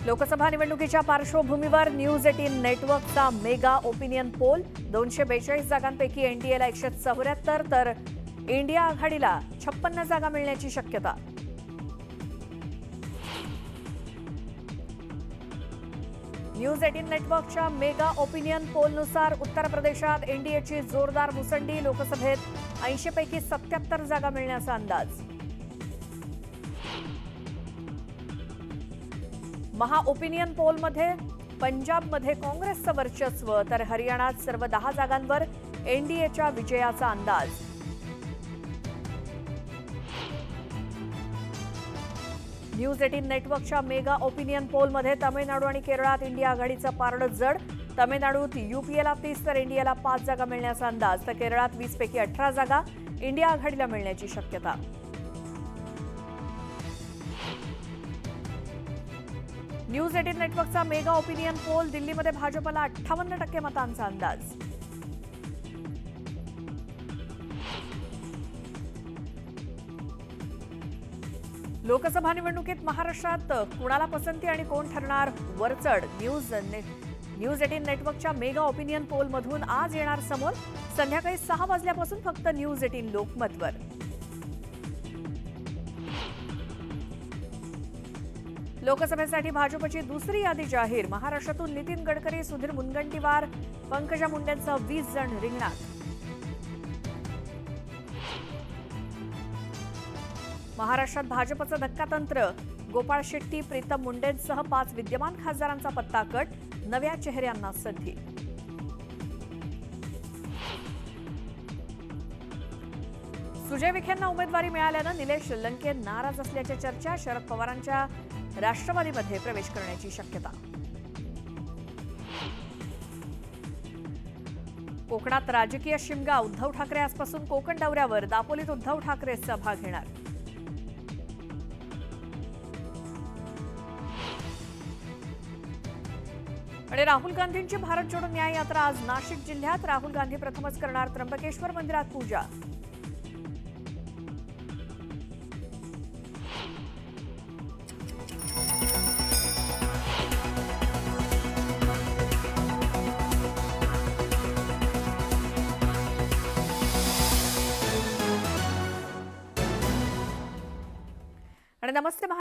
लोकसभा निवडणुकीच्या पार्श्वभूमीवर न्यूज 18 नेटवर्कचा मेगा ओपिनियन पोल 242 जागांपैकी एनडीएला 174 तर इंडिया आघाडीला 56 जागा मिळण्याची शक्यता। न्यूज 18 नेटवर्कच्या मेगा ओपिनियन पोलनुसार उत्तर प्रदेशात एनडीएची जोरदार मुसंडी, लोकसभेत 80 पैकी 77 जागा मिळण्याचा अंदाज। महा ओपिनियन पोलमध्ये पंजाबमध्ये काँग्रेसचं वर्चस्व तर हरियाणात सर्व 10 जागांवर एनडीएच्या विजयाचा अंदाज। न्यूज 18 नेटवर्कच्या मेगा ओपिनियन पोलमध्ये तामिळनाडू आणि केरळात इंडिया आघाडीचं पारडं जड, तामिळनाडूत यूपीएला 30 तर एनडीएला 5 जागा मिळण्याचा अंदाज, तर केरळात 20 पैकी 18 जागा इंडिया आघाडीला मिळण्याची शक्यता। न्यूज 18 नेटवर्कचा मेगा ओपिनियन पोल दिल्लीमध्ये भाजपला 58% मतांचा अंदाज। लोकसभा निवडणुकीत महाराष्ट्रात कुणाला पसंती आणि कोण ठरणार वरचढ, न्यूज 18 नेटवर्कच्या मेगा ओपिनियन पोलमधून आज येणार समोर। संध्याकाळी 6 वाजल्यापासून फक्त न्यूज 18 लोकमतवर। लोकसभेसाठी भाजपची दुसरी यादी जाहीर, महाराष्ट्रातून नितीन गडकरी, सुधीर मुनगंटीवार, पंकजा मुंडेंसह 20 जण रिंगणात। महाराष्ट्रात भाजपचं धक्कातंत्र, गोपाळ शेट्टी, प्रीतम मुंडेंसह 5 विद्यमान खासदारांचा पत्ता कट, नव्या चेहऱ्यांना संधी। सुजय विखेंना उमेदवारी मिळाल्यानं निलेश लंके नाराज असल्याच्या चर्चा, शरद पवारांच्या राष्ट्रवादीमध्ये प्रवेश करण्याची शक्यता। कोकणात राजकीय शिमगा, उद्धव ठाकरे आजपासून कोकण दौऱ्यावर, दापोलीत उद्धव ठाकरे सभा घेणार। आणि राहुल गांधींची भारत जोडो न्याय यात्रा आज नाशिक जिल्ह्यात, राहुल गांधी प्रथमच करणार त्र्यंबकेश्वर मंदिरात पूजा। आणि नमस्ते।